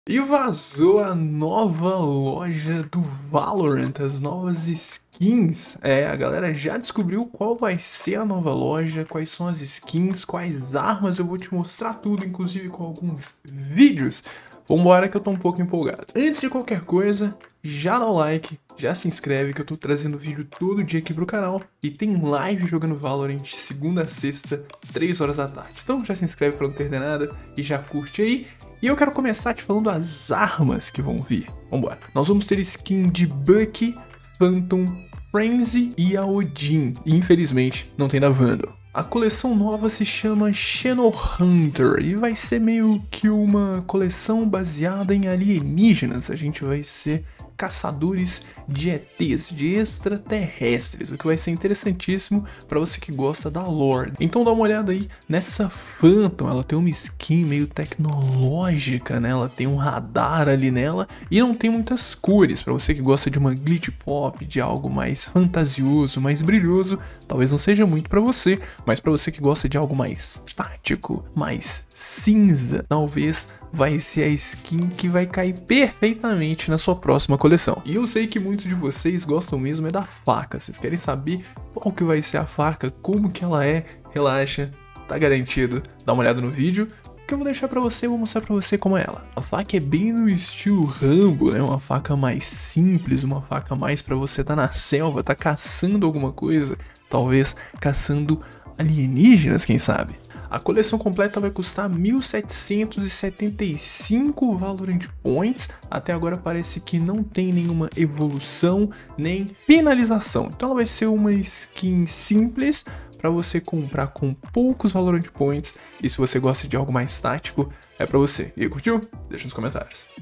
E vazou a nova loja do Valorant, as novas skins. A galera já descobriu qual vai ser a nova loja, quais são as skins, quais armas. Eu vou te mostrar tudo, inclusive com alguns vídeos. Vambora que eu tô um pouco empolgado. Antes de qualquer coisa, já dá o like, já se inscreve que eu tô trazendo vídeo todo dia aqui pro canal. E tem live jogando Valorant segunda a sexta, 3 horas da tarde. Então já se inscreve pra não perder nada e já curte aí. E eu quero começar te falando as armas que vão vir. Vambora. Nós vamos ter skin de Bucky, Phantom, Frenzy e a Odin. E infelizmente não tem da Vandal. A coleção nova se chama Shadowhunter e vai ser meio que uma coleção baseada em alienígenas. A gente vai ser caçadores de ETs, de extraterrestres, o que vai ser interessantíssimo para você que gosta da lore. Então dá uma olhada aí nessa Phantom, ela tem uma skin meio tecnológica, né? Ela tem um radar ali nela e não tem muitas cores. Para você que gosta de uma glitch pop, de algo mais fantasioso, mais brilhoso, talvez não seja muito para você, mas para você que gosta de algo mais tático, mais cinza, talvez vai ser a skin que vai cair perfeitamente na sua próxima coleção. E eu sei que muitos de vocês gostam mesmo é da faca. Vocês querem saber qual que vai ser a faca, como que ela é? Relaxa, tá garantido. Dá uma olhada no vídeo que eu vou deixar pra você, vou mostrar pra você como é ela. A faca é bem no estilo Rambo, né? Uma faca mais simples, uma faca mais pra você tá na selva, tá caçando alguma coisa, talvez caçando alienígenas, quem sabe? A coleção completa vai custar 1.775 Valorant Points. Até agora parece que não tem nenhuma evolução nem finalização. Então ela vai ser uma skin simples para você comprar com poucos Valorant Points. E se você gosta de algo mais tático, é para você. E aí, curtiu? Deixa nos comentários.